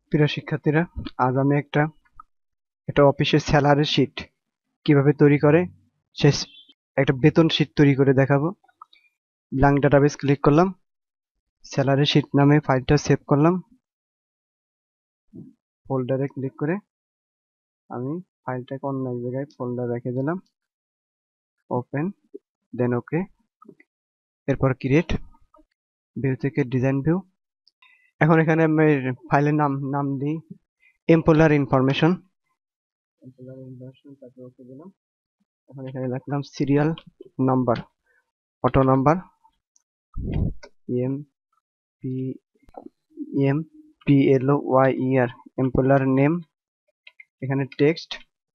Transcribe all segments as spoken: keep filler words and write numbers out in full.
প্রিয় শিক্ষার্থীরা, আজ আমি একটা একটা অফিসের স্যালারি শিট কিভাবে তৈরি করে সে একটা বেতন শিট তৈরি করে দেখাবো। ব্ল্যাঙ্ক ডাটাবেস ক্লিক করলাম, স্যালারি শিট নামে ফাইলটা সেভ করলাম, ফোল্ডারে ক্লিক করে আমি ফাইলটাকে অন্য এক জায়গায় ফোল্ডার রেখে দিলাম, ওপেন, দেন ওকে। এরপর ক্রিয়েট, ভিউ থেকে ডিজাইন ভিউ। এখন এখানে আমি ফাইলের নাম নাম দিই এমপ্লয়ার ইনফরমেশন, এমপ্লয়ার ইনফরমেশন, তারপর ওকে দিলাম। এখন এখানে রাখলাম serial number, auto number, M P M P L O Y E R, employer name, এখানে টেক্সট,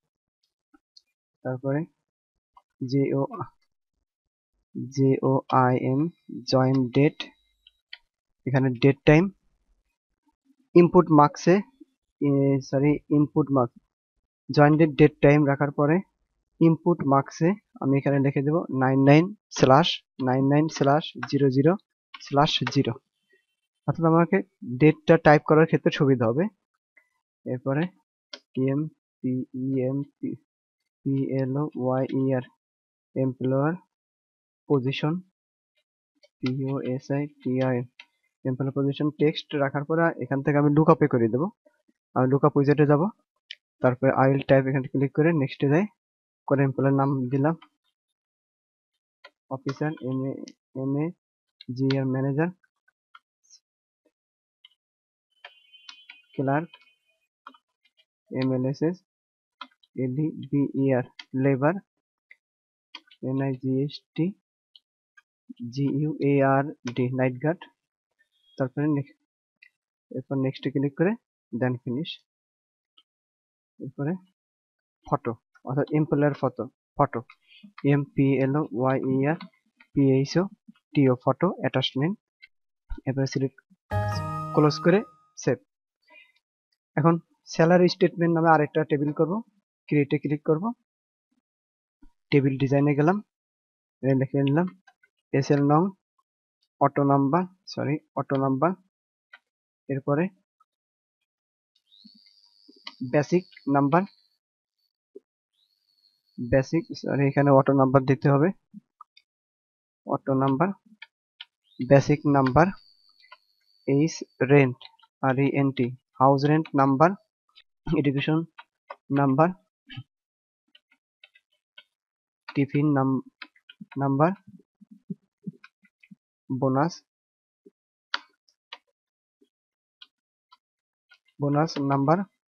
তারপরে J O J O I N, join date, এখানে ডেট টাইম, ইনপুট মার্কসে sorry input marks join date date time রাখার পরে input মার্কসে আমি এখানে লিখে দেব nine nine slash nine nine slash zero zero slash zero, অর্থাৎ আমাকে ডেটটা টাইপ করার ক্ষেত্রে সুবিধা হবে। এরপরে M P E M P L O Y E R, employer position, P O S I T I, employer position text রাখার পরে এখান থেকে আমি লুকআপে করে দেবো। আমি লুকআপ উইজার্টে যাব, তারপরে আই উইল টাইপ, এখানে ক্লিক করে নেক্সটে যাই, করে এমপ্লয়ার নাম দিলাম officer, M A M A G R manager, clerk, M L S S, L E B E R, labour, N I G S T G U A R D, night guard. তারপরে এরপর next click করে দেন finish. এরপরে photo, অর্থাৎ employer photo, photo M P L O Y E R P H ও টি O, photo attachment. এরপরে select, close করে save. এখন salary statement নামে আরেকটা টেবিল করব, ক্রিয়েটে ক্লিক করব, টেবিল ডিজাইনে গেলাম, লিখে নিলাম এস এল নং, auto number, sorry auto number, এরপরে বেসিক নাম্বার, বেসিক সরি এখানে অটো নাম্বার দিতে হবে, auto number, basic number, H rent R E N T, house rent number, education number, tiffin number, bonus bonus number,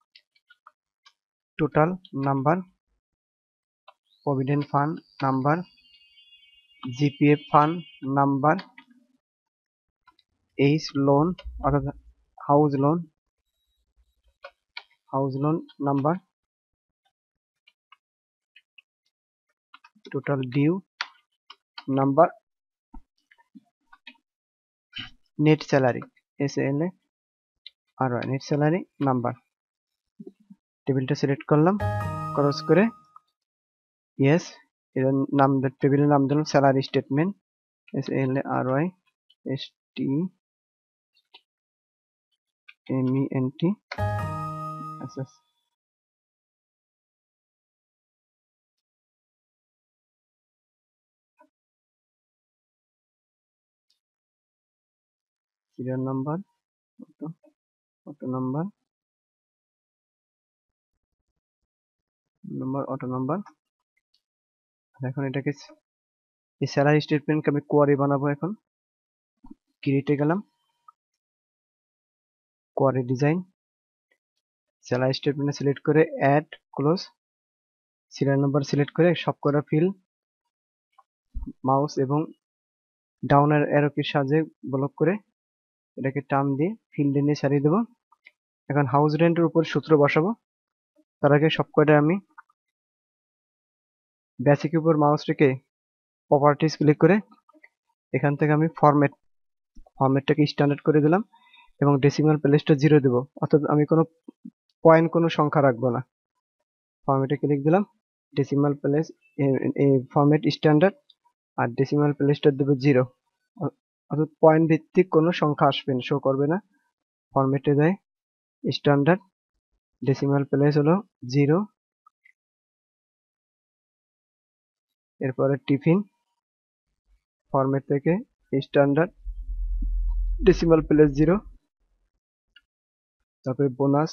total number, provident fund number, GPF fund number, H loan অর্থাৎ house loan house loan number, total due number, net salary S L A R net salary number. টেবিলটা select করলাম, cross করে yes, এর নাম টেবিলের নাম দিলাম salary statement, S L A R Y S T M E N T. আচ্ছা, serial number, auto auto number number auto number. এখন এটাকে এই স্যালারি স্টেটমেন্টকে আমি কোয়ারি বানাবো। এখন ক্রিয়েটে গেলাম, query design, salary statement select করে add, close, serial number select করে সবকটা ফিল মাউস এবং ডাউনের অ্যারো কির সাহায্যে ব্লক করে এটাকে টান দিয়ে ফিল্ডে নিয়ে সারিয়ে দেবো। এখন হাউস রেন্টের উপর সূত্র বসাবো। তার আগে সবকটা আমি বেসিক উপর মাউস রেখে প্রপার্টিজ ক্লিক করে এখান থেকে আমি ফরম্যাট ফরম্যাটটাকে স্ট্যান্ডার্ড করে দিলাম এবং ডেসিমাল প্লেসটা জিরো দেবো, অর্থাৎ আমি কোনো পয়েন্ট কোনো সংখ্যা রাখবো না। ফরম্যাটে ক্লিক দিলাম, ডেসিমাল প্লেস ফরম্যাট স্ট্যান্ডার্ড আর ডেসিমাল প্লেসটা দেবো জিরো, অর্থাৎ পয়েন্ট ভিত্তিক কোনো সংখ্যা আসবে না, শো করবে না। ফরম্যাটে যাই, স্ট্যান্ডার্ড ডেসিমাল প্লেস হলো জিরো, এরপরে টিফিন ফরম্যাট থেকে স্ট্যান্ডার্ড ডেসিমাল প্লেস জিরো, তারপরে bonus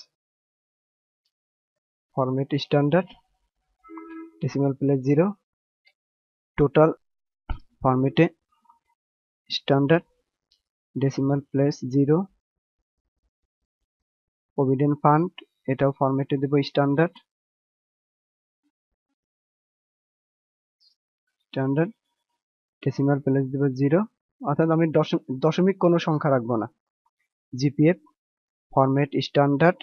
format standard decimal place zero, total ফরম্যাটে standard decimal place zero, provident fund এটাও ফরম্যাটে দেব স্ট্যান্ডার্ড স্ট্যান্ডার্ড ডেসিমাল প্লেস দেব জিরো, অর্থাৎ আমি দশমিক কোনো সংখ্যা রাখবো না। GPF format standard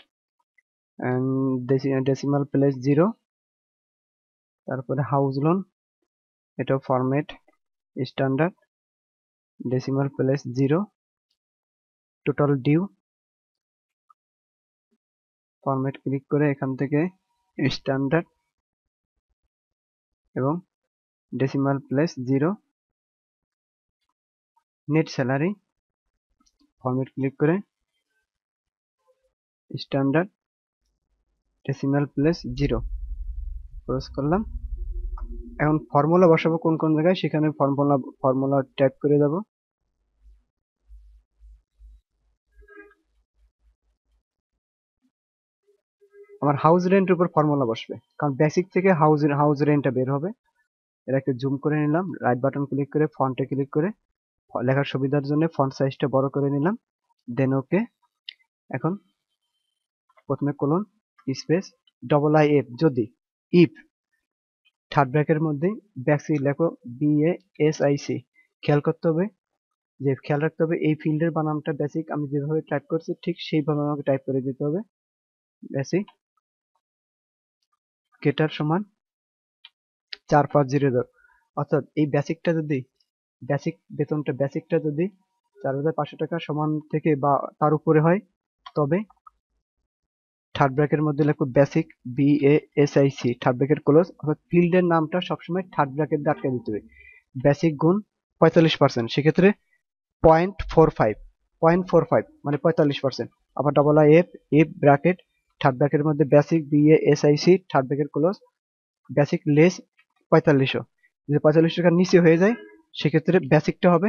decimal place zero, তারপরে হাউস লোন এটাও format standard decimal place zero, total due format click করে এখান থেকে স্ট্যান্ডার্ড এবং decimal place zero, net salary format click করে standard decimal place zero cross করলাম। এখন ফর্মুলা বসাবো কোন কোন জায়গায়, সেখানে ফর্মুলা ফর্মুলা টাইপ করে দেব। আমার হাউস রেন্টের উপর ফর্মুলা বসবে, কারণ বেসিক থেকে হাউস হাউস রেন্টটা বের হবে। এটা একটু জুম করে নিলাম, রাইট বাটন ক্লিক করে ফন্টে ক্লিক করে লেখার সুবিধার জন্য ফন্ট সাইজটা বড় করে নিলাম, দেন ওকে। এখন প্রথমে colon space double I F, যদি ইফ থার্ড ব্র্যাকের মধ্যে ব্যাকসি লেখো B A S I C, খেয়াল করতে হবে যে খেয়াল রাখতে হবে এই ফিল্ডের বানানটা বেসিক আমি যেভাবে টাইপ করছি ঠিক সেইভাবে আমাকে টাইপ করে দিতে হবে। বেসিক গেটার সমান চার পাঁচ জিরো দশ, অর্থাৎ এই বেসিকটা যদি বেসিক বেতনটা বেসিকটা যদি চার হাজার পাঁচশো টাকা সমান থেকে বা তার উপরে হয় তবে থার্ড ব্র্যাকের মধ্যে লেখো basic B A S I C third bracket close, অর্থাৎ ফিল্ডের নামটা সবসময় থার্ড ব্র্যাকেট দিয়ে আটকে দিতে হবে। বেসিক গুণ পঁয়তাল্লিশ পার্সেন্ট, সেক্ষেত্রে point four five point four five মানে পঁয়তাল্লিশ পার্সেন্ট। আবার double I F F bracket third ব্র্যাকেটের মধ্যে basic B A S I C third bracket close basic less পঁয়তাল্লিশশো, যদি পঁয়তাল্লিশ টাকার নিচে হয়ে যায় সেক্ষেত্রে বেসিকটা হবে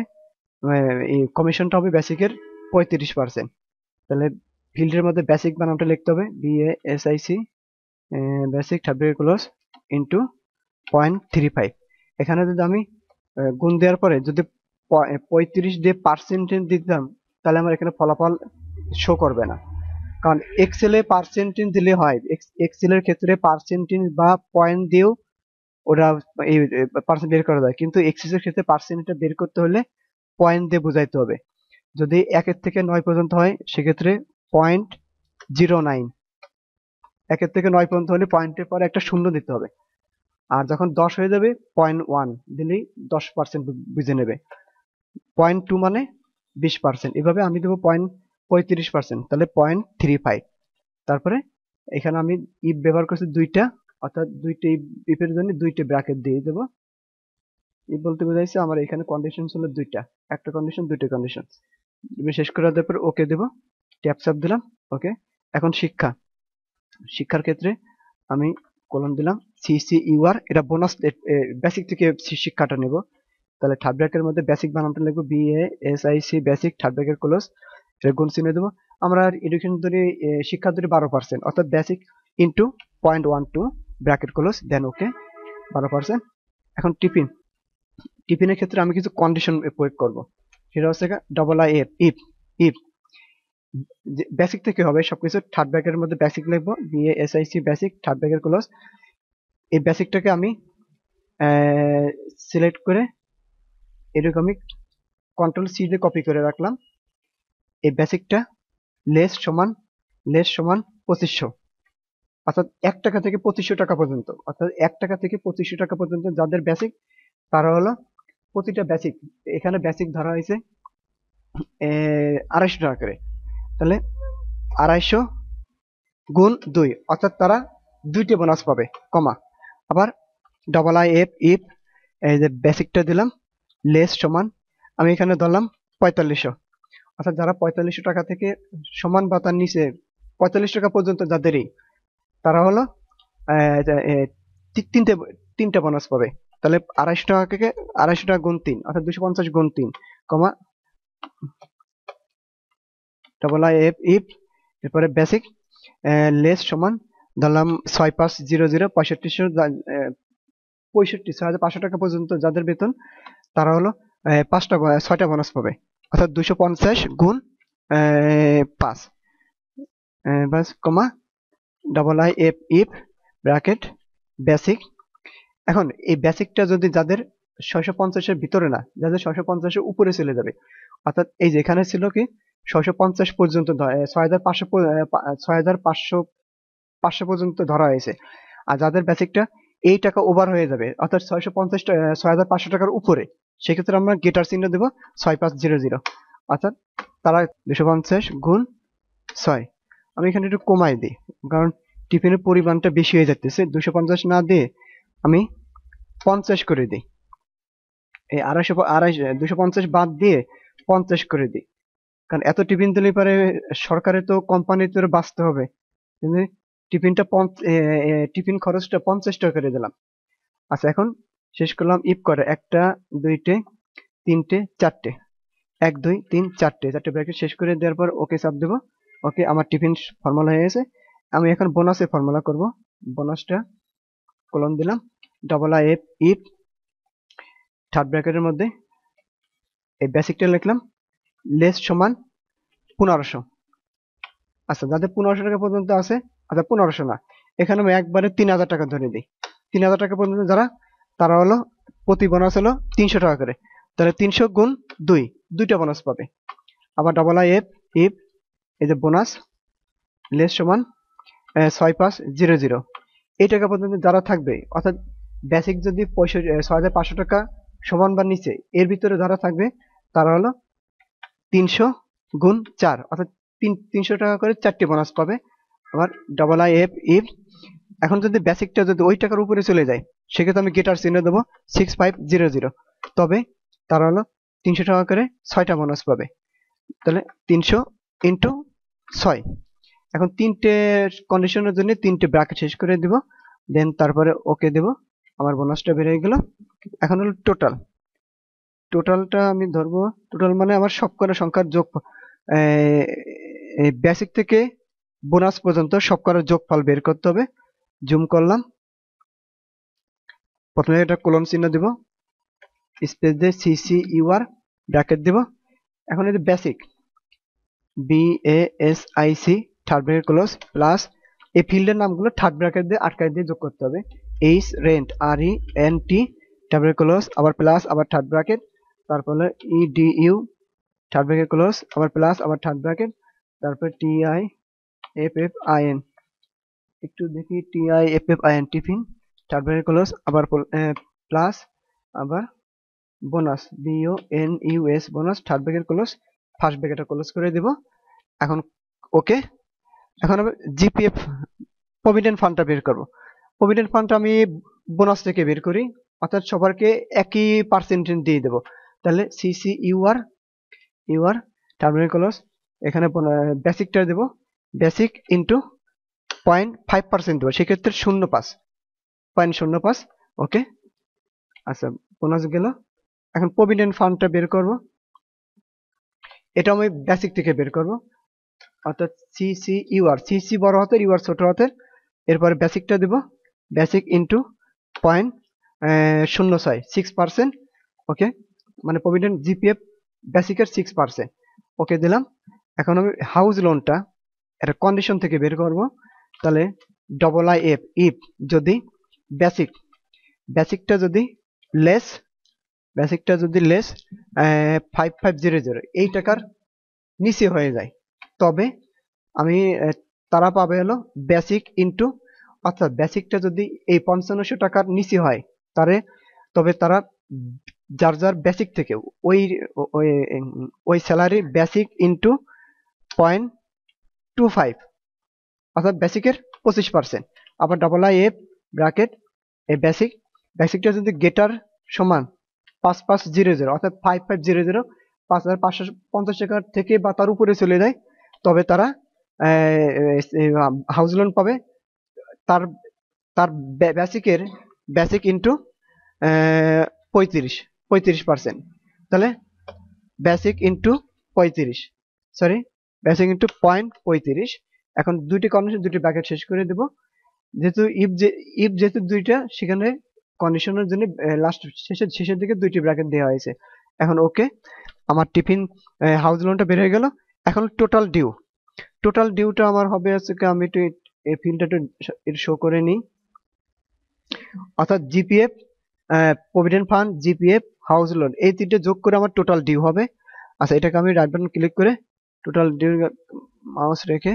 এই কমিশনটা হবে বেসিকের পঁয়ত্রিশ পার্সেন্ট। তাহলে ফিল্ডের মধ্যে বেসিক বানানটা লিখতে হবে B A S I C basic third bracket close into point three five. এখানে যদি আমি গুণ দেওয়ার পরে যদি পঁয়ত্রিশ দিয়ে পার্সেন্টেজ দিতাম তাহলে আমার এখানে ফলাফল শো করবে না, কারণ এক্সেলে পার্সেন্টেজ দিলে হয়, এক্সেলের ক্ষেত্রে পার্সেন্টেজ বা পয়েন্ট দিয়েও ওরা এই পার্সেন্ট বের করা যায়, কিন্তু এক্সেসের ক্ষেত্রে পার্সেন্টটা বের করতে হলে পয়েন্ট দিয়ে বোঝাইতে হবে। যদি একের থেকে নয় পর্যন্ত হয় সেক্ষেত্রে পয়েন্ট জিরো নাইন, একের থেকে নয় পর্যন্ত হলে পয়েন্টের পরে একটা শূন্য দিতে হবে, আর যখন দশ হয়ে যাবে পয়েন্ট ওয়ান দিলেই দশ পার্সেন্ট বুঝে নেবে, পয়েন্ট টু মানে বিশ পার্সেন্ট, এভাবে আমি দেবো পয়েন্ট পঁয়ত্রিশ পার্সেন্ট, তাহলে পয়েন্ট থ্রি ফাইভ। তারপরে এখানে আমি ইফ ব্যবহার করছি দুইটা, অর্থাৎ দুইটা ইফের জন্য দুইটা ব্র্যাকেট দিয়ে দেবো। ইফ বলতে বোঝাইছে আমার এখানে কন্ডিশন ছিল দুইটা, একটা কন্ডিশন দুইটা কন্ডিশন। শেষ করে দেওয়ার পর ওকে দেবো, ট্যাপ চাপ দিলাম ওকে। এখন শিক্ষা, শিক্ষার ক্ষেত্রে আমি কলম দিলাম সি সি ইউ আর, এটা বোনাস বেসিক থেকে শিক্ষাটা নেব, তাহলে থার্ড ব্র্যাকের মধ্যে বেসিক বানানটা লিখবো B A S I C basic third bracket close, এটা গুণ চিহ্ন দেবো। আমরা এডুকেশন ধরে শিক্ষা ধরে বারো পার্সেন্ট, অর্থাৎ basic into point one two bracket close দেন ওকে বারো পার্সেন্ট। এখন টিফিন, টিফিনের ক্ষেত্রে আমি কিছু কন্ডিশন প্রয়োগ করব, সেটা হচ্ছে double I F if if basic থেকে হবে সবকিছু, থার্ড ব্র্যাকেটের মধ্যে বেসিক লিখবো B A S I C basic third bracket close. এই বেসিকটাকে আমি সিলেক্ট করে এরকম আমি কন্ট্রোল সি দিয়ে কপি করে রাখলাম। এই বেসিকটা লেস সমান লেস সমান পঁচিশশো, অর্থাৎ এক টাকা থেকে পঁচিশশো টাকা পর্যন্ত, অর্থাৎ এক টাকা থেকে পঁচিশশো টাকা পর্যন্ত যাদের বেসিক তারা হলো প্রতিটা বেসিক, এখানে বেসিক ধরা হয়েছে আড়াইশো টাকা করে, তাহলে আড়াইশো গুণ দুই, অর্থাৎ তারা দুইটা বোনাস পাবে কমা। আবার ডবল আই এফ ইফ এই যে বেসিকটা দিলাম লেস সমান আমি এখানে ধরলাম পঁয়তাল্লিশশো, অর্থাৎ যারা পঁয়তাল্লিশশো টাকা থেকে সমান বা তার নিচে পঁয়তাল্লিশ টাকা পর্যন্ত যাদেরই, তারা হলো আহ, আহ, তি- তিনটে তিনটে বোনাস পাবে। তাহলে আড়াইশো টাকা থেকে আড়াইশো টাকা গুণ তিন অর্থাৎ দুশো পঞ্চাশ গুণ তিন কমা ডবল আই এফ ইফ, এরপরে বেসিক লেস সমান ধরলাম ছয় পাঁচ জিরো জিরো পঁয়ষট্টিশো পঁয়ষট্টি ছয় হাজার পাঁচশো টাকা পর্যন্ত যাদের বেতন, তারা হলো আহ, পাঁচটা ব- ছয়টা বোনাস পাবে অর্থাৎ দুশো পঞ্চাশ গুণ আহ, পাঁচ আহ, বাস কমা double I F if bracket basic. এখন এই বেসিকটা যদি যাদের ছয়শো পঞ্চাশের ভিতরে না, যাদের ছয়শো পঞ্চাশের উপরে চলে যাবে, অর্থাৎ এই যেখানে ছিল কি ছয়শো পঞ্চাশ পর্যন্ত ছয় হাজার পাঁচশো ছয় হাজার পাঁচশো পাঁচশো পর্যন্ত ধরা হয়েছে, আর যাদের বেসিকটা এই টাকা ওভার হয়ে যাবে অর্থাৎ ছয়শো পঞ্চাশ ছয় হাজার পাঁচশো টাকার উপরে, সেক্ষেত্রে আমরা গেটার চিহ্ন দেবো ছয় পাঁচ জিরো জিরো অর্থাৎ তারা দুশো পঞ্চাশ গুণ ছয়। আমি এখানে একটু কমাই দিই, কারণ টিফিনের পরিমাণটা বেশি হয়ে যাচ্ছে, দুশো পঞ্চাশ না দিয়ে আমি পঞ্চাশ করে দিই, এই আড়াইশো আড়াইশো দুশো পঞ্চাশ বাদ দিয়ে পঞ্চাশ করে দিই, কারণ এত টিফিন দিলে পারে সরকারের তো কোম্পানির তো বাঁচতে হবে, কিন্তু টিফিনটা পঞ্চ- এ, এ, টিফিন খরচটা পঞ্চাশ টাকা করে দিলাম। আচ্ছা, এখন শেষ করলাম ইফ করে একটা দুইটে তিনটে চারটে, এক দুই তিন চারটে চারটে ব্র্যাকেট শেষ করে দেওয়ার পর ওকে চাপ দেবো। ওকে, আমার টিফিন ফর্মুলা হয়ে গেছে। আমি এখন বোনাসে ফর্মুলা করব। বোনাসটা কলন দিলাম double I F if third ব্র্যাকেটের মধ্যে এই বেসিকটা লিখলাম লেস সমান পনেরোশো। আচ্ছা, যাদের পনেরোশো টাকা পর্যন্ত আছে, আচ্ছা পনেরোশো না, এখানে আমি একবারে তিন হাজার টাকা ধরে দিই। তিন হাজার টাকা পর্যন্ত যারা, তারা হলো প্রতি বোনাস হলো তিনশো টাকা করে, তাহলে তিনশো গুণ দুই, দুইটা বোনাস পাবে। আবার ডবল আই এফ ইফ এই যে বোনাস লেস সমান ছয় পাঁচ জিরো জিরো, এই টাকা পর্যন্ত যারা থাকবে, অর্থাৎ বেসিক যদি পঁয়ষট্টি ছয় হাজার পাঁচশো টাকা সমান বা নিচে, এর ভিতরে যারা থাকবে, তারা হলো তিনশো গুণ চার অর্থাৎ তিন তিনশো টাকা করে চারটি বোনাস পাবে। আবার ডবল আই এফ ইফ এখন যদি বেসিকটা যদি ওই টাকার উপরে চলে যায়, সেক্ষেত্রে আমি গেটার চিহ্ন দেবো সিক্স ফাইভ জিরো জিরো, তবে তারা হলো তিনশো টাকা করে ছয়টা বোনাস পাবে। তাহলে তিনশো ইন্টু ছয়, এখন তিনটে কন্ডিশনের জন্য তিনটে ব্র্যাকেট শেষ করে দিব, দেন তারপরে ওকে দেব। আমার বোনাসটা বেড়ে গেল। এখন হলো টোটাল, টোটালটা আমি ধরবো, টোটাল মানে আমার সবকটা সংখ্যার যোগ, বেসিক থেকে বোনাস পর্যন্ত সবকটা যোগফল বের করতে হবে। জুম করলাম, প্রথমে এটা কোলন চিহ্ন দিব, স্পেস দিয়ে সি সি ইউআর ব্র্যাকেট দিব। এখন এই যে basic B A S I C third bracket close plus এই ফিল্ডের নামগুলো থার্ড ব্র্যাকেট দিয়ে আটকায় দিয়ে যোগ করতে হবে। H rent R E N T third bracket close আবার প্লাস আবার থার্ড ব্র্যাকেট, তারপরে E D U third bracket close আবার প্লাস আবার থার্ড ব্র্যাকেট, তারপর T I F F I N, একটু দেখি T I F F I N tiffin third bracket close আবার plus আবার bonus B O N U S bonus third bracket close first ব্র্যাকেটটা ক্লোজ করে দিব। এখন ওকে, এখন আমি জিপিএফ প্রভিডেন্ট ফান্ডটা বের করব। প্রভিডেন্ট ফান্ডটা আমি বোনাস থেকে বের করি, অর্থাৎ সবারকে একই পার্সেন্টেজ দিয়ে দেবো। তাহলে সিসি ইউআর ইউআর টার্মিনাল ক্লোজ, এখানে বেসিকটা দেবো basic into point five percent দেবো, সেক্ষেত্রে শূন্য পাঁচ পয়েন্ট শূন্য পাঁচ। ওকে, আচ্ছা বোনাস গেল। এখন প্রভিডেন্ট ফান্ডটা বের করব, এটা আমি বেসিক থেকে বের করব, অর্থাৎ সিসি ইউআর, সিসি বড় হাতের ইউআর ছোট হাতের, এরপরে বেসিকটা দেব বেসিক ইন্টু পয়েন্ট শূন্য ছয় সিক্স পার্সেন্ট। ওকে, মানে প্রভিডেন্ট জিপিএফ বেসিকের সিক্স পার্সেন্ট। ওকে দিলাম। এখন আমি হাউস লোনটা একটা কন্ডিশন থেকে বের করব, তাহলে ডবল আই এফ ইফ যদি বেসিক বেসিকটা যদি লেস বেসিকটা যদি less five five zero zero এই টাকার নিচে হয়ে যায়, তবে আমি তারা পাবে হলো বেসিক ইন্টু, অর্থাৎ বেসিকটা যদি এই পঞ্চান্নশো টাকার নিচে হয়, তারে তবে তারা যার যার বেসিক থেকে ওই ওই ওই salary basic into point two five অর্থাৎ বেসিকের পঁচিশ পার্সেন্ট। আবার ডবল আই এফ ব্র্যাকেট এই বেসিক বেসিকটা যদি গেটার সমান পাঁচ পাঁচ জিরো জিরো অর্থাৎ ফাইভ ফাইভ জিরো জিরো পাঁচ হাজার পাঁচশো পঞ্চাশ টাকার থেকে বা তার উপরে চলে যায়, তবে তারা হাউস লোন পাবে, তার তার বেসিকের বেসিক ইন্টু পঁয়ত্রিশ পঁয়ত্রিশ পার্সেন্ট, তাহলে বেসিক ইন্টু পঁয়ত্রিশ, সরি বেসিক ইন্টু পয়েন্ট পঁয়ত্রিশ। এখন দুইটি কন্ডিশন দুটি ব্র্যাকেট শেষ করে দেব, যেহেতু ইফ যে ইফ যেহেতু দুইটা, সেখানে কন্ডিশনের জন্য লাস্ট শেষের শেষের দিকে দুইটি ব্র্যাকেট দেওয়া হয়েছে। এখন ওকে, আমার টিফিন হাউস লোনটা বের হয়ে গেল। এখন টোটাল ডিউ, টোটাল ডিউটা আমার হবে হচ্ছে কি, আমি একটু এই ফিল্ডটা একটু শো করে নিই, অর্থাৎ GPF, provident fund, GPF, house loan, এই তিনটে যোগ করে আমার টোটাল ডিউ হবে। আচ্ছা, এটাকে আমি রাইট বাটন ক্লিক করে টোটাল ডিউ মাউস রেখে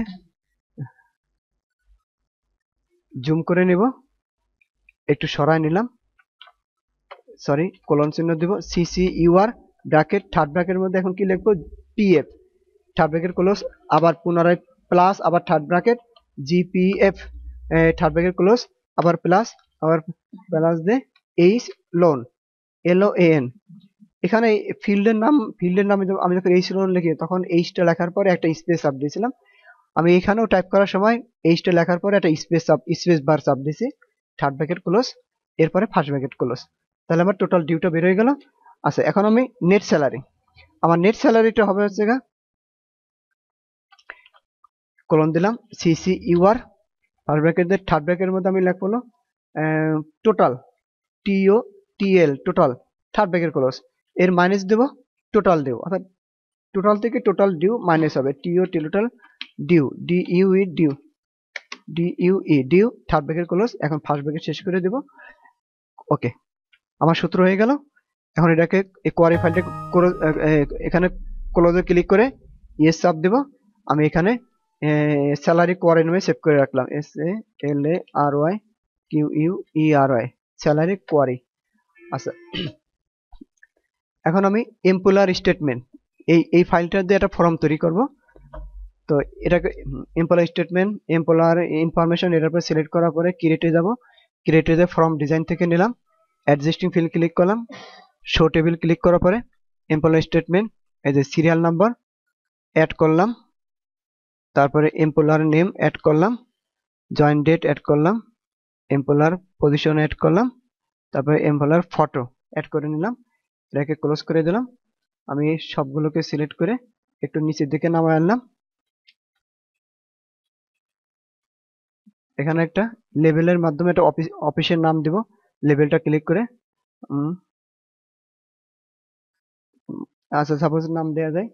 জুম করে নিব, একটু সরাই নিলাম, সরি কোলন চিহ্ন দিব, সিসি ইউআর ব্র্যাকেট থার্ড ব্র্যাকেটের মধ্যে এখন কি লিখবো, পিএফ থার্ড ব্র্যাকেট ক্লোজ, আবার পুনরায় প্লাস, আবার third bracket GPF third bracket close, আবার প্লাস, আবার প্লাস দে H loan, L O N. এখানে ফিল্ডের নাম, ফিল্ডের নামে আমি যখন এইচ লোন লিখি তখন এইচটা লেখার পরে একটা স্পেস চাপ দিয়েছিলাম, আমি এখানেও টাইপ করার সময় এইচটা লেখার পরে একটা স্পেস চাপ স্পেস বার চাপ দিয়েছি, থার্ড ব্র্যাকেট ক্লোজ, এরপরে ফার্স্ট ব্র্যাকেট ক্লোজ, তাহলে আমার টোটাল ডিউটা বের হয়ে গেল। আচ্ছা, এখন আমি নেট স্যালারি, আমার নেট স্যালারিটা হবে হচ্ছে গা, কলন দিলাম সিসি ইউআর ফার্স্ট ব্র্যাকেটের থার্ড ব্র্যাকেটের মধ্যে আমি লিখবো total, T O T L total third bracket close, এর মাইনাস দেব টোটাল ডিউ, অর্থাৎ টোটাল থেকে টোটাল ডিউ মাইনাস হবে, T O total due, D U E due, D U E due third bracket close. এখন ফার্স্ট ব্র্যাকেট শেষ করে দেব। ওকে, আমার সূত্র হয়ে গেল। এখন এটাকে কোয়ারি ফাইলটা এখানে ক্লোজে ক্লিক করে ইয়েস চাপ দেব। আমি এখানে স্যালারি কোয়ারি নামে সেভ করে রাখলাম, S A L A R Y Q U E R Y, salary query. আচ্ছা, এখন আমি এমপ্লয়ার স্টেটমেন্ট, এই এই ফাইলটা দিয়ে একটা ফর্ম তৈরি করব। তো এটাকে এমপ্লয়ার স্টেটমেন্ট, এমপ্লয়ার ইনফরমেশন, এটার উপর সিলেক্ট করার পরে ক্রিয়েটে যাব, ক্রিয়েটে যে ফর্ম ডিজাইন থেকে নিলাম, অ্যাডজাস্টিং ফিল্ড ক্লিক করলাম, শো টেবিল ক্লিক করার পরে এমপ্লয়ার স্টেটমেন্ট, এই যে সিরিয়াল নাম্বার অ্যাড করলাম, তারপরে এমপ্লয়ার নেম অ্যাড করলাম, জয়েন ডেট অ্যাড করলাম, এমপ্লয়ার পজিশন অ্যাড করলাম, তারপরে এমপ্লয়ার ফটো অ্যাড করে নিলাম, এটাকে ক্লোজ করে দিলাম। আমি সবগুলোকে সিলেক্ট করে একটু নিচের দিকে নামায় আনলাম। এখানে একটা লেবেলের মাধ্যমে একটা অফিস অফিসের নাম দিব, লেবেলটা ক্লিক করে আচ্ছা সাপোজ নাম দেওয়া যায়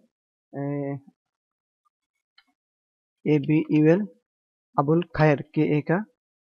A B U L Abul Khayer, K A কা,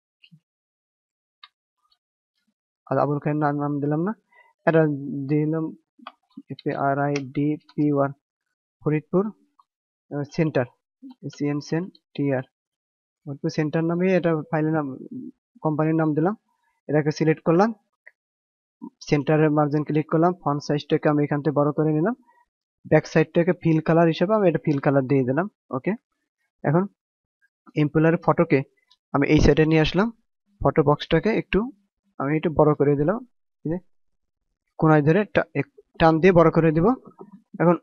আর আবুল খায়ের নাম নাম দিলাম না, এটা দিলাম F R I D P one, Faridpur centre, C N সেন টি আর, ফরিদপুর সেন্টার নামে এটা ফাইলের নাম, কোম্পানির নাম দিলাম, এটাকে সিলেক্ট করলাম, সেন্টারের মার্জিন ক্লিক করলাম, ফন্ট সাইজটাকে আমি এখান থেকে বড় করে নিলাম, ব্যাক সাইডটাকে ফিল কালার হিসেবে আমি এটা ফিল কালার দিয়ে দিলাম। ওকে, এখন এমপ্লয়ারের ফটোকে আমি এই সাইডে নিয়ে আসলাম, ফটো বক্সটাকে একটু আমি একটু বড় করে দিলাম, কোনায় ধরে টান দিয়ে বড় করে দিব। এখন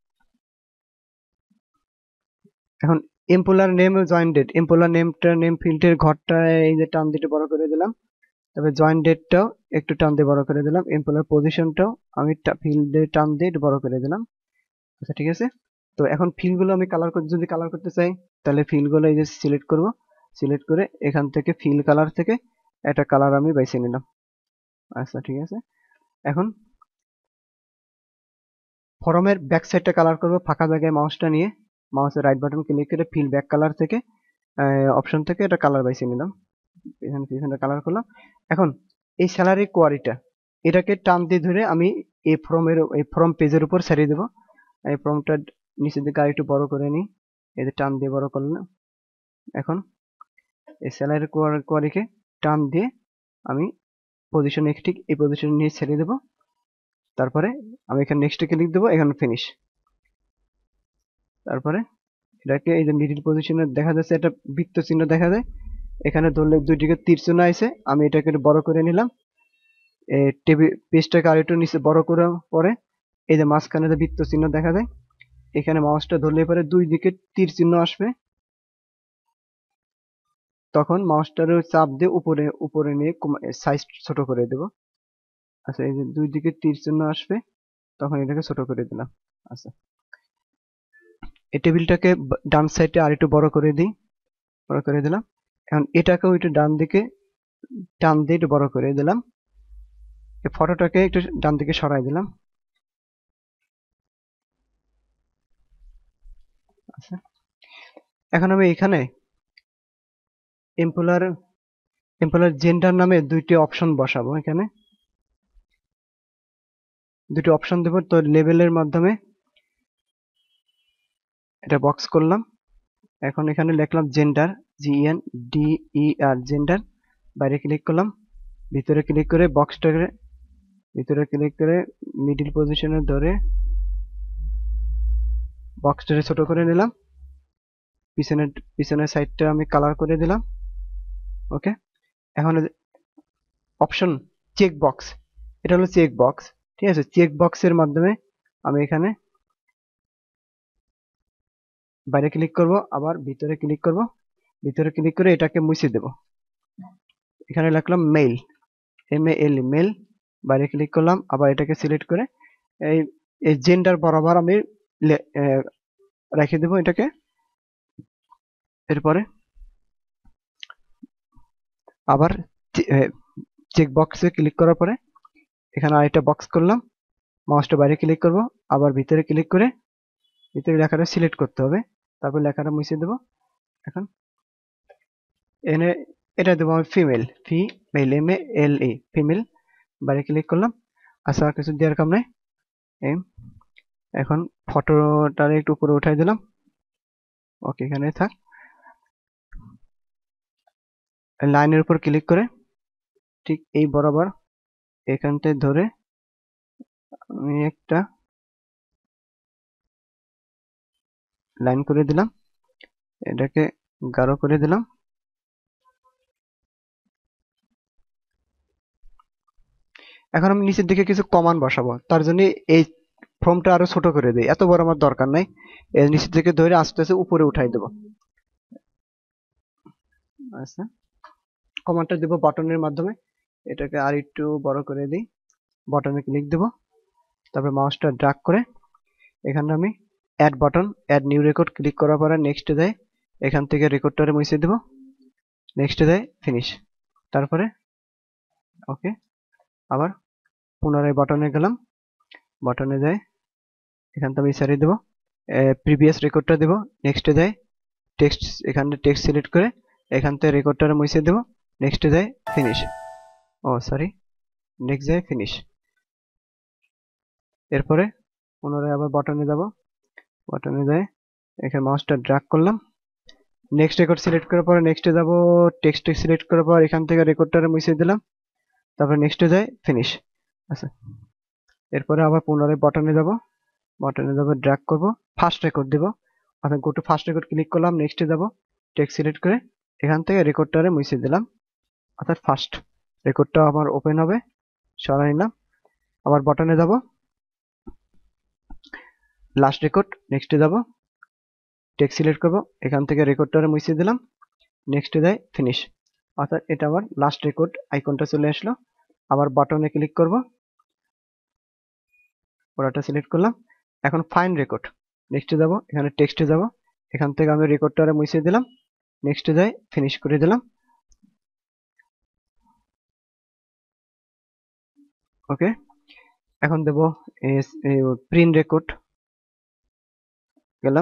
এখন এমপ্লয়ার নেম ও জয়েন ডেট, এমপ্লয়ার নেমটা নেম ফিল্ডের ঘরটা এই যে টান দিয়ে বড় করে দিলাম, তবে জয়েন ডেটটাও একটু টান দিয়ে বড় করে দিলাম, এমপ্লয়ার পজিশনটাও আমি ফিল্ডে টান দিয়ে একটু বড় করে দিলাম। আচ্ছা, ঠিক আছে। তো এখন ফিলগুলো আমি কালার করতে, যদি কালার করতে চাই তাহলে ফিলগুলো এই যে সিলেক্ট করব, সিলেক্ট করে এখান থেকে ফিল কালার থেকে একটা কালার আমি বেছে নিলাম। আচ্ছা, ঠিক আছে। এখন ফর্মের ব্যাক সাইডটা কালার করব, ফাঁকা জায়গায় মাউসটা নিয়ে মাউসের রাইট বাটন ক্লিক করে ফিল ব্যাক কালার থেকে অপশন থেকে এটা কালার বেছে নিলাম, এখানে পিছনটা কালার করলাম। এখন এই স্যালারি কোয়ারিটা, এটাকে টান দিয়ে ধরে আমি এই ফর্মের এই ফর্ম পেজের উপর ছাড়িয়ে দেবো। এই ফর্মটা নিচের দিকে আরেকটু বড় করে নিই, এই যে টান দিয়ে বড় করলাম। এখন এই স্যালারি কোয়ারিকে টান দিয়ে আমি পজিশনে ঠিক এই পজিশনে নিয়ে ছেড়ে দেবো, তারপরে আমি এখানে নেক্সটে ক্লিক দেবো, এখানে ফিনিশ। তারপরে এটাকে এই যে মিডিল পজিশনে দেখা যাচ্ছে একটা বৃত্ত চিহ্ন দেখা যায়, এখানে ধরলে দুই দিকে তীর চিহ্ন আছে, আমি এটাকে একটু বড় করে নিলাম, টেবিল পেজটাকে আর একটু নিচে বড় করার পরে এই যে মাঝখানে যে বৃত্ত চিহ্ন দেখা যায়, এখানে মাউসটা ধরলে পরে দুই দিকে তীর চিহ্ন আসবে, তখন মাউসটার চাপ দিয়ে উপরে উপরে নিয়ে সাইজ ছোট করে দেব। আচ্ছা, এই যে দুই দিকে তীর চিহ্ন আসবে, তখন এটাকে ছোট করে দিলাম। আচ্ছা, এই টেবিলটাকে ডান সাইডে আর একটু বড় করে দিই, বড় করে দিলাম। এখন এটাকেও একটু ডান দিকে টান দিয়ে একটু বড় করে দিলাম। এই ফটোটাকে একটু ডান দিকে সরাই দিলাম। আচ্ছা, এখন আমি এখানে এমপ্লয়ার এমপ্লয়ার জেন্ডার নামে দুইটি অপশন বসাবো। এখানে দুটি অপশন দেব। তো লেবেলের মাধ্যমে এটা বক্স করলাম। এখন এখানে লিখলাম gender, G N D E R, gender. বাইরে ক্লিক করলাম, ভিতরে ক্লিক করে বক্সটাকে ভিতরে ক্লিক করে মিডিল পজিশনে ধরে বক্সটাকে ছোট করে নিলাম। পিছনের পিছনের সাইডটা আমি কালার করে দিলাম। ওকে, এখন অপশন চেক বক্স, এটা হলো চেক বক্স। ঠিক আছে, চেক বক্সের মাধ্যমে আমি এখানে বাইরে ক্লিক করব, আবার ভিতরে ক্লিক করব, ভিতরে ক্লিক করে এটাকে মুছে দেব। এখানে লিখলাম male, M A L, male. বাইরে ক্লিক করলাম, আবার এটাকে সিলেক্ট করে এই এই জেন্ডার বরাবর আমি রেখে দেব এটাকে। এরপরে আবার চেক বক্সে ক্লিক করার পরে এখানে আরেকটা বক্স করলাম, মাউসটা বাইরে ক্লিক করব, আবার ভিতরে ক্লিক করে ভিতরে লেখাটা সিলেক্ট করতে হবে, তারপর লেখাটা মুছে দেব। এখন এনে এটা দেবো আমি female, female, M A L E, female. বাইরে ক্লিক করলাম। আচ্ছা, আর কিছু দেওয়ার কাম নাই। এখন ফটোটা একটু উপরে উঠাই দিলাম। ওকে, এখানে থাক। লাইনের উপর ক্লিক করে ঠিক এই বরাবর এখানটায় ধরে আমি একটা লাইন করে দিলাম, এটাকে গাঢ় করে দিলাম। এখন আমি নিচের দিকে কিছু কমান্ড বসাবো, তার জন্য এই ফর্মটা আরো ছোট করে দিই, এত বড় আমার দরকার নাই। এর নিচের দিকে ধরে আস্তে আস্তে উপরে উঠাই দেবো। আচ্ছা, কমান্ডটা দেবো বাটনের মাধ্যমে, এটাকে আর একটু বড় করে দিই। বাটনে ক্লিক দেব, তারপর মাউসটা ড্র্যাগ করে এখানে আমি add button, add new record click করার পরে নেক্সট দেয়, এখান থেকে রেকর্ডটারে মুছে দেব, নেক্সট দেয়, ফিনিশ। তারপরে ওকে, আবার পুনরায় বাটনে গেলাম, বাটনে যায় এখান থেকে আমি সারিয়ে দেবো, প্রিভিয়াস রেকর্ডটা দেব, নেক্সট দেয়, টেক্সট, এখানে টেক্সট সিলেক্ট করে এখান থেকে রেকর্ডটা মুছে দেব, নেক্সট দেয়, ফিনিশ। ও সরি, নেক্সট যায়, ফিনিশ। এরপরে পুনরায় আবার বাটনে যাব, বাটনে যায় এখানে মাউসটা ড্র্যাগ করলাম, নেক্সট রেকর্ড সিলেক্ট করার পরে নেক্সটে যাব, টেক্সট সিলেক্ট করার পর এখান থেকে রেকর্ডটা মুছে দিলাম, তারপর নেক্সটে যায়, ফিনিশ। আচ্ছা, এরপরে আবার পুনরায় বাটনে যাব, বাটনে যাব, ড্র্যাগ করব, ফার্স্ট রেকর্ড দেব, অর্থাৎ go to first record click করলাম, নেক্সটে যাব, টেক্সট সিলেক্ট করে এখান থেকে রেকর্ডটারে মুছে দিলাম, অর্থাৎ ফার্স্ট রেকর্ডটা আমার ওপেন হবে, সরাই নিলাম। আবার বাটনে যাব, লাস্ট রেকর্ড, নেক্সটে যাব, টেক্সট সিলেক্ট করব, এখান থেকে রেকর্ডটারে মুছে দিলাম, নেক্সটে যায়, ফিনিশ। অর্থাৎ এটা আমার লাস্ট রেকর্ড আইকনটা চলে আসলো। আবার বাটনে ক্লিক করব, ওটা সিলেক্ট করলাম। এখন ফাইন রেকর্ড, নেক্সটে যাব, এখানে টেক্সটে যাব, এখান থেকে আমি রেকর্ডটা মুছে দিলাম, নেক্সটে যাই, ফিনিশ করে দিলাম। ওকে, এখন দেব প্রিন্ট রেকর্ড, গেলাম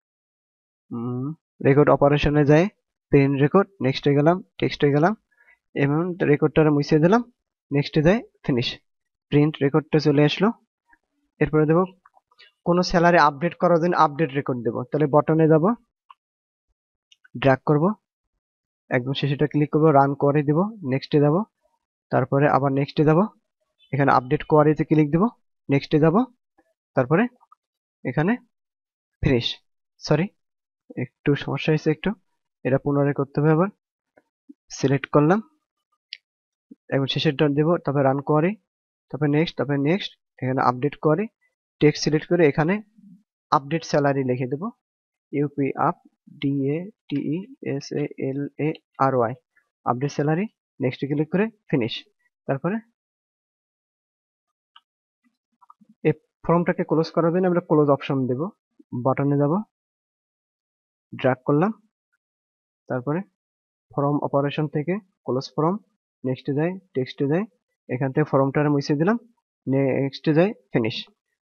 রেকর্ড অপারেশনে যাই, প্রিন্ট রেকর্ড, নেক্সটে গেলাম, টেক্সটে গেলাম, এবং রেকর্ডটা মুছে দিলাম, নেক্সটে যাই, ফিনিশ। প্রিন্ট রেকর্ডটা চলে আসলো। এরপরে দেব কোনো স্যালারি আপডেট করার জন্য আপডেট রেকর্ড দেব, তাহলে বাটনে যাব, ড্র্যাগ করব, একদম শেষেটা ক্লিক করব, রান কোয়ারি দেব, নেক্সটে যাব, তারপরে আবার নেক্সটে যাব, এখানে আপডেট কোয়ারিতে ক্লিক দেব, নেক্সটে যাব, তারপরে এখানে ফিনিশ। সরি, একটু সমস্যা হয়েছে, একটু এটা পুনরায় করতে হবে। আবার সিলেক্ট করলাম, এখন শেষেরটা দেব, তারপরে রান কোয়ারি, তারপরে নেক্সট, তারপরে নেক্সট, এখানে আপডেট কোয়ারি, টেক্সট সিলেক্ট করে এখানে আপডেট স্যালারি লিখে দেব, U P up, D A T E S A L A R Y, update salary, next click করে ফিনিশ। তারপরে এই ফর্মটাকে ক্লোজ করার জন্য আমরা ক্লোজ অপশন দেব, বাটনে যাব, ড্র্যাগ করলাম, তারপরে ফর্ম অপারেশন থেকে ক্লোজ ফর্ম, নেক্সটে যাই, টেক্সটে যাই, এখান থেকে ফর্মটা মুছে দিলাম, নেক্সটে যাই, ফিনিশ।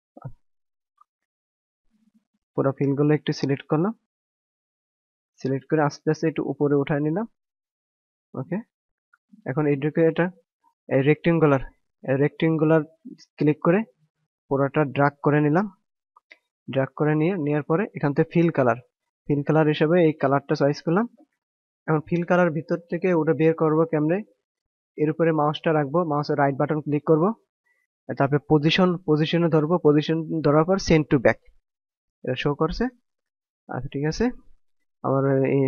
পুরো ফিলগুলো একটু সিলেক্ট করলাম, সিলেক্ট করে আস্তে আস্তে একটু উপরে উঠায় নিলাম। ওকে, এখন এইটাকে এটা রেক্টেঙ্গুলার রেক্টেঙ্গুলার ক্লিক করে পুরোটা ড্র্যাগ করে নিলাম, ড্র্যাগ করে নিয়ে নেওয়ার পরে এখান থেকে ফিল কালার ফিল কালার হিসেবে এই কালারটা চয়েস করলাম। এখন ফিল কালার ভিতর থেকে ওটা বের করব কেমনে, এর উপরে মাউসটা রাখবো, মাউসের রাইট বাটন ক্লিক করব, তারপরে পজিশন পজিশনে ধরবো, পজিশন ধরার পর সেন্ড টু ব্যাক, এটা শো করছে। আচ্ছা ঠিক আছে, আমার এই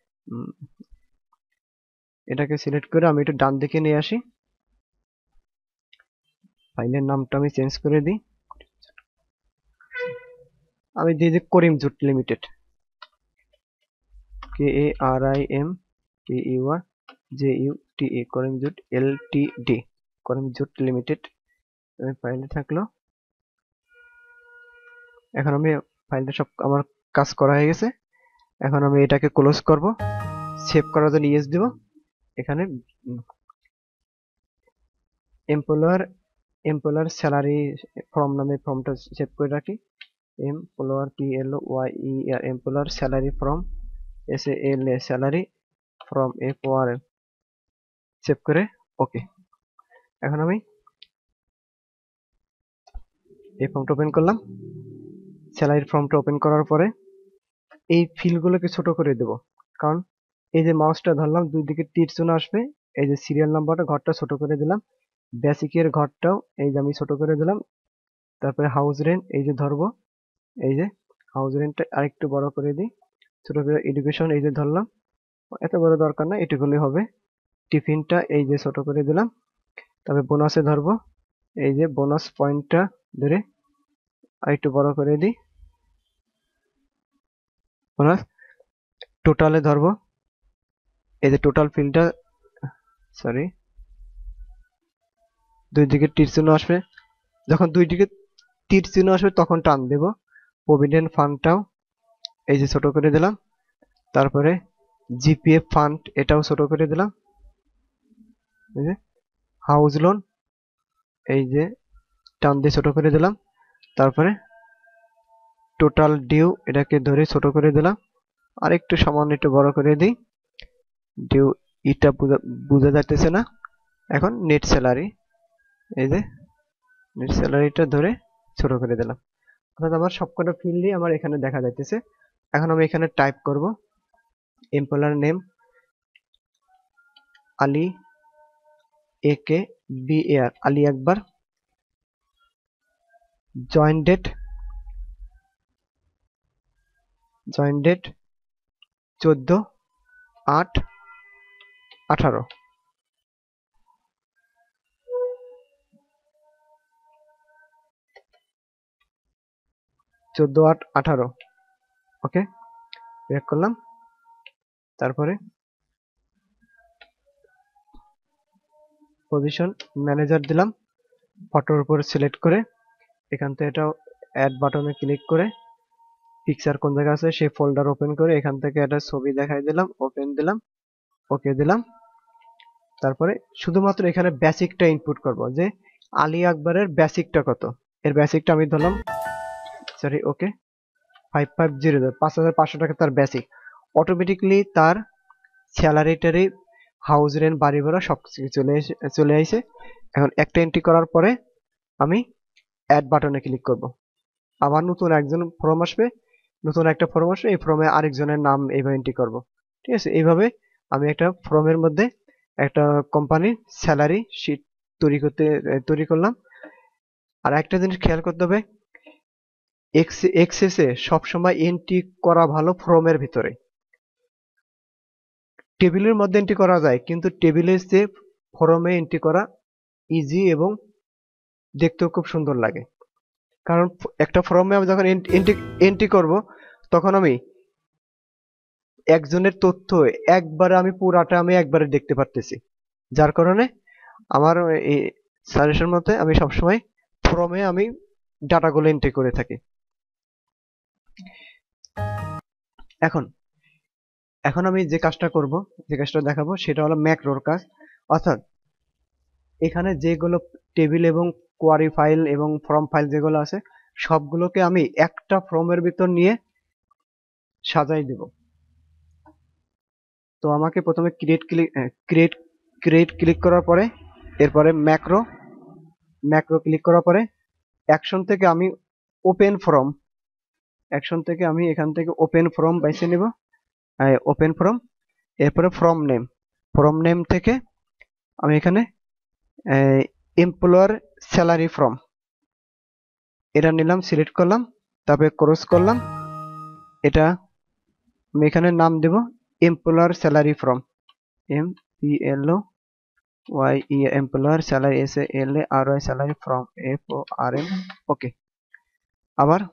এটাকে সিলেক্ট করে আমি একটু ডান দিকে নিয়ে আসি, ফাইলের নামটা আমি চেঞ্জ করে দিই, আমি দিয়ে দিই Karim jute limited, K A R I M T U R J U T A, Karim jute L T D, Karim jute limited ফাইলে থাকলো। এখন আমি ফাইলটা সব আমার কাজ করা হয়ে গেছে, এখন আমি এটাকে ক্লোজ করব, সেভ করার জন্য ইয়েস দিব, এখানে এমপ্লয়ার এমপ্লয়ার স্যালারি ফর্ম নামে ফর্মটা সেভ করে রাখি, employer P L Y E R employer salary form S A L A salary form F O R M, save করে ওকে। এখন আমি এই ফর্মটা ওপেন করলাম, স্যালারির ফর্মটা ওপেন করার পরে এই ফিল্ডগুলোকে ছোট করে দেব, কারণ এই যে মাউসটা ধরলাম দুই দিকে তীর চিহ্ন আসবে, এই যে সিরিয়াল নাম্বারটা ঘরটা ছোট করে দিলাম, বেসিকের ঘরটাও এই যে আমি ছোট করে দিলাম, তারপরে হাউস রেন্ট এই যে ধরবো, এই যে হাউস রেন্টটা আরেকটু বড় করে দিই, ছোট করে এডুকেশন এই যে ধরলাম, এত বড় দরকার না, এটুকুই হবে। টিফিনটা এই যে ছোট করে দিলাম, তবে বোনাসে ধরবো, এই যে বোনাস পয়েন্টটা ধরে আরেকটু বড় করে দিই, বোনাস টোটালে ধরবো, এই যে টোটাল ফিল্ডটা, সরি দুই দিকে তীর চিহ্ন আসবে, যখন দুই দিকে তীর চিহ্ন আসবে তখন টান দেব। প্রভিডেন্ট ফান্ডটাও এই যে ছোট করে দিলাম, তারপরে জিপিএফ ফান্ড এটাও ছোট করে দিলাম, এই যে হাউস লোন এই যে টান দিয়ে ছোট করে দিলাম, তারপরে টোটাল ডিউ এটাকে ধরে ছোট করে দিলাম, আর একটু সামান্য একটু বড় করে দিই, ডিউ এটা বোঝা যাইতেছে না। এখন নেট স্যালারি এই যে নেট স্যালারিটা ধরে ছোট করে দিলাম, অর্থাৎ আমার সবকটা ফিল্ডই আমার এখানে দেখা যাইতেছে। এখন আমি এখানে টাইপ করব employer name Ali A K B A R, Ali Akbar, join date join date চোদ্দ আট আঠারো, চোদ্দ আট আঠারো, ওকে ব্যাক করলাম, তারপরে পজিশন ম্যানেজার দিলাম, ফটোর উপর সিলেক্ট করে এখান থেকে এটা অ্যাড বাটনে ক্লিক করে পিকচার কোন জায়গায় আছে সেই ফোল্ডার ওপেন করে এখান থেকে একটা ছবি দেখাই দিলাম, ওপেন দিলাম, ওকে দিলাম। তারপরে শুধুমাত্র এখানে বেসিকটা ইনপুট করব, যে আলী আকবরের বেসিকটা কত, এর বেসিকটা আমি ধরলাম, sorry okay five five zero, পাঁচ হাজার পাঁচশো টাকা তার বেসিক, অটোমেটিকলি তার স্যালারিটারি হাউস রেন্ট বাড়ি ভাড়া সবকিছু চলে এসে চলে আসে। এখন একটা এন্ট্রি করার পরে আমি অ্যাড বাটনে ক্লিক করব, আবার নতুন একজন ফর্ম আসবে, নতুন একটা ফর্ম আসবে, এই ফর্মে আরেকজনের নাম এইভাবে এন্ট্রি করব, ঠিক আছে। এইভাবে আমি একটা ফর্মের মধ্যে একটা কোম্পানির স্যালারি শিট তৈরি করতে তৈরি করলাম। আর একটা জিনিস খেয়াল করতে হবে, এক্সেসে সবসময় এন্ট্রি করা ভালো ফর্মের ভিতরে, টেবিলের মধ্যে এন্ট্রি করা যায় কিন্তু টেবিলের চেয়ে ফর্মে এন্ট্রি করা ইজি এবং দেখতেও খুব সুন্দর লাগে। কারণ একটা ফর্মে আমি যখন এন্ট্রি এন্ট্রি করব তখন আমি একজনের তথ্য একবারে আমি পুরাটা আমি একবারে দেখতে পারতেছি, যার কারণে আমার এই সাজেশন মতে আমি সবসময় ফর্মে আমি ডাটাগুলো এন্ট্রি করে থাকি। এখন এখন আমি যে কাজটা করব, যে কাজটা দেখাবো সেটা হলো ম্যাক্রোর কাজ। অর্থাৎ এখানে যেগুলো টেবিল এবং কোয়ারি ফাইল এবং ফর্ম ফাইল যেগুলো আছে সবগুলোকে আমি একটা ফর্মের ভিতর নিয়ে সাজাই দেব। তো আমাকে প্রথমে create click create create click করার পরে এরপরে ম্যাক্রো ম্যাক্রো ক্লিক করার পরে অ্যাকশন থেকে আমি ওপেন ফর্ম অ্যাকশন থেকে আমি এখান থেকে ওপেন ফর্ম বেছে নেব, ওপেন ফর্ম। এরপরে ফর্ম নেম ফর্ম নেম থেকে আমি এখানে এমপ্লয়ার স্যালারি ফর্ম এটা নিলাম, সিলেক্ট করলাম, তারপরে ক্রস করলাম। এটা আমি এখানে নাম দেব employer salary form, M P L O Y E employer salary, S A L A R Y salary form, F O R M. Okay, আবার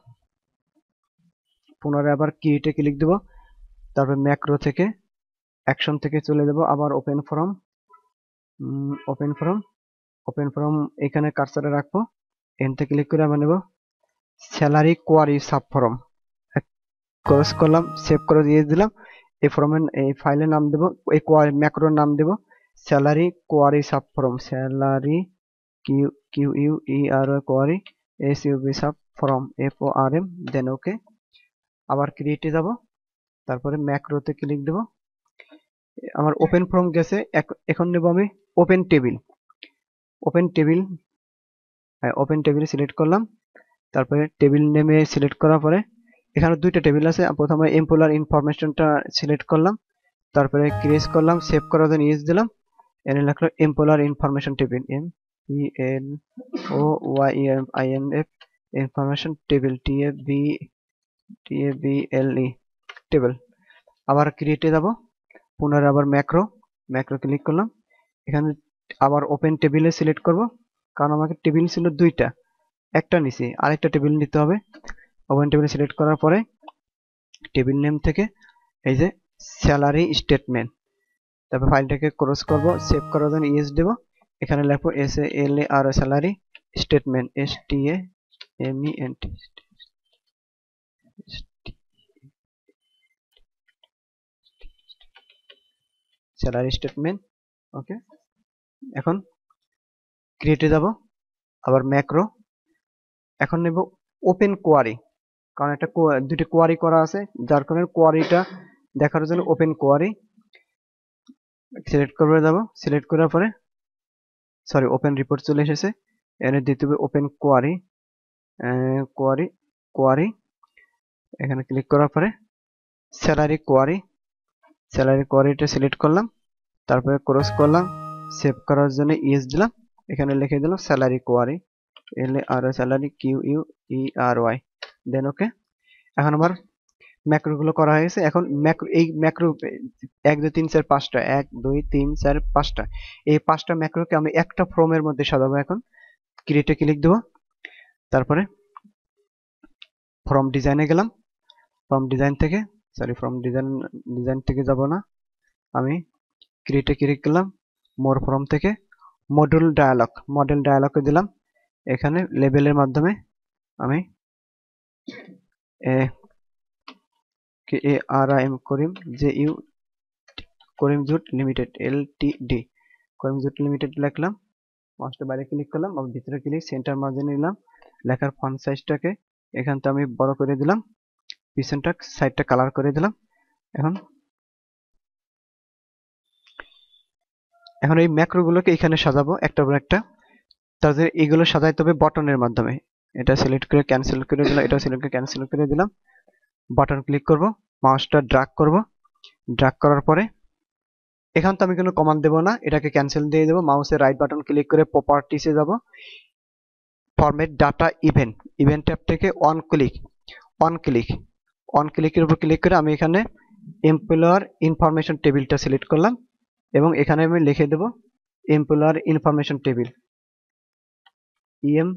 পুনরায় আবার ক্রিয়েটে ক্লিক দেব, তারপর ম্যাক্রো থেকে অ্যাকশন থেকে চলে যাব আবার open form, open form open form এখানে কার্সারে রাখবো, এনতে ক্লিক করে আবার নেব salary query sub form, cross করলাম, সেভ করে দিয়ে দিলাম। এই ফর্মের এই ফাইলের নাম দেব, এই কোয়ারি ম্যাক্রোর নাম দেব salary query sub form, salary Q Q U E R query S U B sub form, F O R M. Then okay, আবার ক্রিয়েটে যাব, তারপরে ম্যাক্রোতে ক্লিক দেব। আমার ওপেন ফর্ম গেছে, এখন নেব আমি open table. Open table open table select করলাম, তারপরে টেবিল নেমে সিলেক্ট করার পরে এখানে দুইটা টেবিল আছে, প্রথমে এমপ্লয়ার ইনফরমেশনটা সিলেক্ট করলাম, তারপরে ক্রিয়েট করলাম, সেভ করার জন্য ইউজ দিলাম, এনে লিখলো employer information table, M E L O Y E M I N F information table, T A B T A B L E table. আবার ক্রিয়েটে যাব, পুনরায় আবার ম্যাক্রো ম্যাক্রো ক্লিক করলাম, এখানে আবার ওপেন টেবিলে সিলেক্ট করব, কারণ আমাকে টেবিল ছিল দুইটা, একটা নিছি, আরেকটা টেবিল নিতে হবে। ওপেন টেবিল সিলেক্ট করার পরে টেবিল নেম থেকে এই যে স্যালারি স্টেটমেন্ট, তারপর ফাইলটাকে ক্রস করব, সেভ করার জন্য ইএস দেব, এখানে লিখবো S A L A R salary statement, S T A M E N T salary statement. Okay, এখন ক্রিয়েটে যাব, আবার ম্যাক্রো, এখন নেব ওপেন কোয়ারি, কারণ একটা দুটি কোয়ারি করা আছে, যার কারণে কোয়ারিটা দেখার জন্য ওপেন কোয়ারি সিলেক্ট করে যাব। সিলেক্ট করার পরে সরি ওপেন রিপোর্ট চলে এসেছে, এনে দিতে হবে ওপেন কোয়ারি কোয়ারি কোয়ারি এখানে ক্লিক করার পরে স্যালারি কোয়ারি স্যালারি কোয়ারিটা সিলেক্ট করলাম, তারপরে ক্রস করলাম, সেভ করার জন্য ইএস দিলাম, এখানে লিখে দিলাম salary query, L A R salary Q U E R Y. Then okay, এখন আমার ম্যাক্রো গুলো করা হয়েছে। এখন ম্যাক্রো এই ম্যাক্রো এক দুই তিন চার পাঁচটা, এক দুই তিন চার পাঁচটা, এই পাঁচটা ম্যাক্রোকে আমি একটা ফর্মের মধ্যে সাজাবো। এখন ক্রিয়েটে ক্লিক দেবো, তারপরে ফর্ম ডিজাইনে গেলাম, ফর্ম ডিজাইন থেকে সরি ফর্ম ডিজাইন ডিজাইন থেকে যাব না, আমি ক্রিয়েটে ক্লিক করলাম, মোর ফর্ম থেকে মডেল ডায়ালগ মডেল ডায়ালগে দিলাম, এখানে লেবেলের মাধ্যমে আমি K A R I M Karim J U Karim jute limited L T D Karim jute limited লিখলাম, মাউসটা বাইরে ক্লিক করলাম, আবার ভিতরে ক্লিক, সেন্টার মার্জিন নিলাম, লেখার ফন্ট সাইজটাকে এখান থেকে আমি বড় করে দিলাম, পিছনটা সাইডটা কালার করে দিলাম। এখন এখন এই ম্যাক্রোগুলোকে এখানে সাজাবো একটা পর একটা, তাদের এগুলো সাজাইতে হবে বটনের মাধ্যমে। এটা সিলেক্ট করে ক্যান্সেল করে দিলাম, এটা সিলেক্ট করে ক্যান্সেল করে দিলাম, বাটন ক্লিক করব, মাউসটা ড্র্যাগ করব, ড্র্যাগ করার পরে এখান তো আমি কোনো কমান্ড দেবো না, এটাকে ক্যান্সেল দিয়ে দেবো, মাউসের রাইট বাটন ক্লিক করে প্রপার্টিসে যাব, format data event event tab থেকে on click on click on ক্লিকের উপর ক্লিক করে আমি এখানে এমপ্লয়ার ইনফরমেশন টেবিলটা সিলেক্ট করলাম, এবং এখানে আমি লিখে দেব employer information table, E M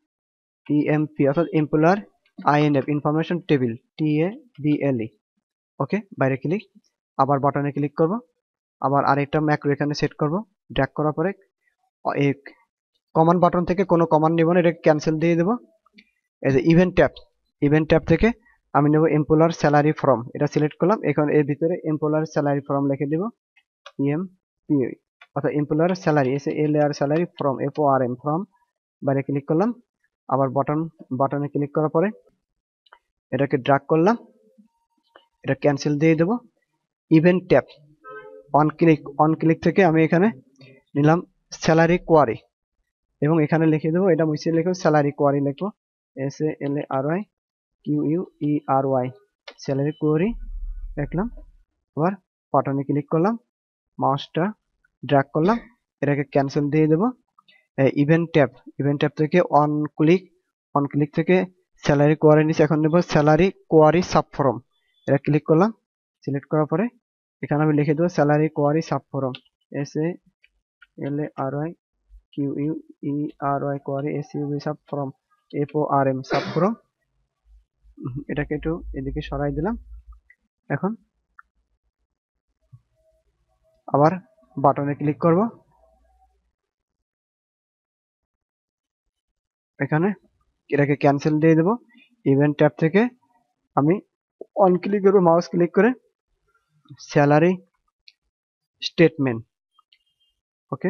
E M P অর্থাৎ employer I N F information table, T A B L E. Okay, বাইরে ক্লিক, আবার বাটনে ক্লিক করব, আবার আরেকটা ম্যাক্রো এখানে সেট করব। ড্র্যাগ করার পরে এই কমান্ড বাটন থেকে কোনো কমান্ড নেব না, এটা ক্যান্সেল দিয়ে দেবো। এই যে ইভেন্ট ট্যাব, ইভেন্ট ট্যাব থেকে আমি নেব এমপ্লয়ার স্যালারি ফর্ম, এটা সিলেক্ট করলাম। এখন এর ভিতরে এমপ্লয়ার স্যালারি ফর্ম লিখে দেব, ইএম পি অর্থাৎ employer salary, S L R salary form, F O R M form. বাইরে ক্লিক করলাম, আবার বাটন বাটনে ক্লিক করার পরে এটাকে ড্র্যাগ করলাম, এটা ক্যান্সেল দিয়ে দেবো। Event tab on click, on click থেকে আমি এখানে নিলাম স্যালারি কোয়ারি এবং এখানে লিখে দেবো, এটা মুছে লিখবো স্যালারি কোয়ারি লিখবো, S A L A R Y Q U E R Y, salary query লিখলাম। আবার বাটনে ক্লিক করলাম, মাউসটা ড্র্যাগ করলাম, এটাকে ক্যান্সেল দিয়ে দেবো। ইভেন্ট ট্যাব, ইভেন্ট ট্যাব থেকে অন ক্লিক, অন ক্লিক থেকে স্যালারি কোয়ারি নিচে এখন নেব স্যালারি কোয়ারি সাব ফর্ম, এটা ক্লিক করলাম। সিলেক্ট করার পরে এখানে আমি লিখে দেবো salary query sub form, S A L A R Y Q U E R Y query S U B sub form, F O R M sub form. এটাকে একটু এদিকে সরাই দিলাম। এখন আবার বাটনে ক্লিক করব, এখানে এটাকে ক্যান্সেল দিয়ে দেবো। ইভেন্ট ট্যাব থেকে আমি অন ক্লিক করবো, মাউস ক্লিক করে salary statement, okay,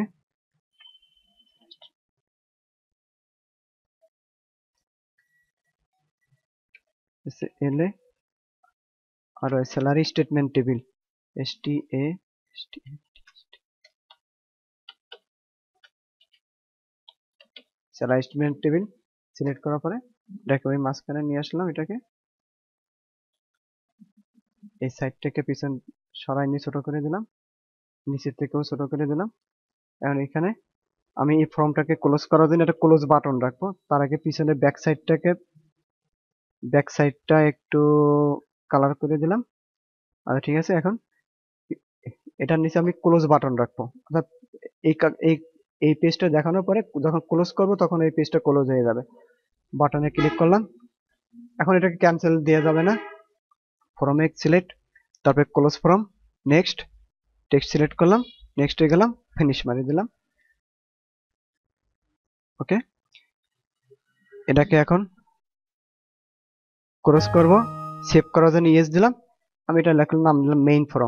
L A R salary statement table, S T A salary statement table select করার পরে এটাকে ওই মাঝখানে নিয়ে আসলাম, এটাকে এই সাইড থেকে পিছন সরাই নিয়ে ছোট করে দিলাম, নিচের থেকেও ছোট করে দিলাম। এখন এখানে আমি এই ফর্মটাকে ক্লোজ করার জন্য একটা ক্লোজ বাটন রাখবো, তার আগে পিছনে ব্যাক সাইডটাকে ব্যাক সাইডটা একটু কালার করে দিলাম। আচ্ছা ঠিক আছে, এখন এটার নিচে আমি ক্লোজ বাটন রাখবো, অর্থাৎ এই এই এই পেজটা দেখানোর পরে যখন ক্লোজ করব তখন এই পেজটা ক্লোজ হয়ে যাবে। বাটনে ক্লিক করলাম, এখন এটাকে ক্যান্সেল দেওয়া যাবে না। ফর্মে সিলেক্ট, তারপরে close form, next, text select করলাম, নেক্সট হয়ে গেলাম, ফিনিশ মারি দিলাম। ওকে, এটাকে এখন ক্লোজ করব, সেভ করার জন্য ইয়েস দিলাম। আমি এটা লিখলাম, নাম দিলাম main form,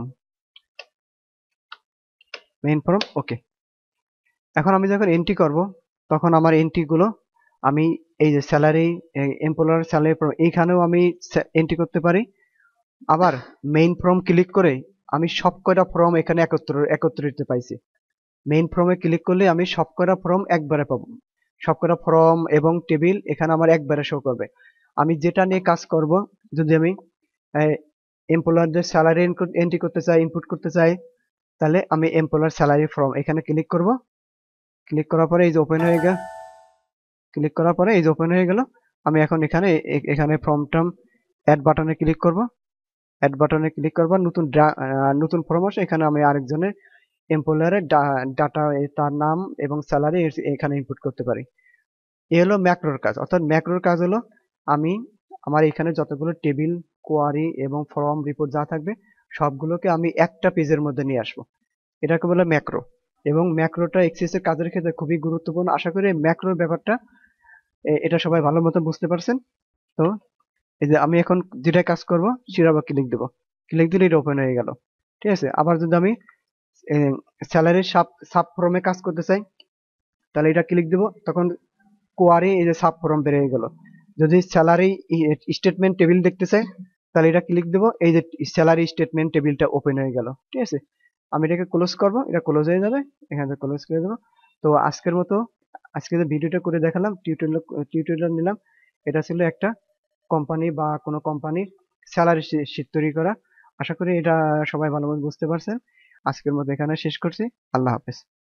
main form, okay. এখন আমি যখন এন্ট্রি করব তখন আমার এন্ট্রি গুলো আমি এই যে স্যালারি, এমপ্লয়ার স্যালারি ফর্ম, এইখানেও আমি এন্ট্রি করতে পারি। আবার মেইন ফর্ম ক্লিক করে আমি সব কয়টা ফর্ম এখানে একত্র একত্রিত পাইছি। মেইন ফর্মে ক্লিক করলে আমি সব কয়টা ফর্ম একবারে পাবো, সব কয়টা ফর্ম এবং টেবিল এখানে আমার একবারে শো করবে। আমি যেটা নিয়ে কাজ করব, যদি আমি এমপ্লয়ারদের স্যালারি এন্ট্রি করতে চাই, ইনপুট করতে চাই, তাহলে আমি এমপ্লয়ার স্যালারি ফর্ম এখানে ক্লিক করব। ক্লিক করার পরে এই যে ওপেন হয়ে গেল, ক্লিক করার পরে এই যে ওপেন হয়ে গেল। আমি এখন এখানে এখানে ফর্মটা অ্যাড বাটনে ক্লিক করব, অ্যাড বাটনে ক্লিক করব, নতুন নতুন ফর্ম আসে, এখানে আমি আরেকজনের এমপ্লয়ারের ডাটা, তার নাম এবং স্যালারি এখানে ইনপুট করতে পারি। এ হলো ম্যাক্রোর কাজ, অর্থাৎ ম্যাক্রোর কাজ হলো আমি আমার এখানে যতগুলো টেবিল, কোয়ারি এবং ফর্ম রিপোর্ট যা থাকবে সবগুলোকে আমি একটা পেজের মধ্যে নিয়ে আসবো, এটাকে বলে ম্যাক্রো। এবং ম্যাক্রোটা এক্সেস এর কাজের ক্ষেত্রে খুবই গুরুত্বপূর্ণ। আশা করি ম্যাক্রোর ব্যাপারটা এটা সবাই ভালো মতো বুঝতে পারছেন। তো এই যে আমি এখন যেটা কাজ করব সেটা আবার ক্লিক দেবো, ক্লিক দিলে এটা ওপেন হয়ে গেল। ঠিক আছে, আবার যদি আমি স্যালারির সাব সাব ফর্মে কাজ করতে চাই তাহলে এটা ক্লিক দেবো, তখন কোয়ারি এই যে সাব ফর্ম বের হয়ে গেল। যদি স্যালারি স্টেটমেন্ট টেবিল দেখতে চাই তাহলে এটা ক্লিক দেবো, এই যে স্যালারি স্টেটমেন্ট টেবিলটা ওপেন হয়ে গেল। ঠিক আছে, আমি এটাকে ক্লোজ করব, এটা ক্লোজ হয়ে যাবে, এখানে ক্লোজ করে দেবো। তো আজকের মতো আজকে যে ভিডিওটা করে দেখালাম, টিউটোরিয়াল টিউটোরিয়াল নিলাম, এটা ছিল একটা কোম্পানি বা কোনো কোম্পানির স্যালারি শীট তৈরি করা। আশা করি এটা সবাই ভালোভাবে বুঝতে পারছেন। আজকের মতো এখানে শেষ করছি। আল্লাহ হাফেজ।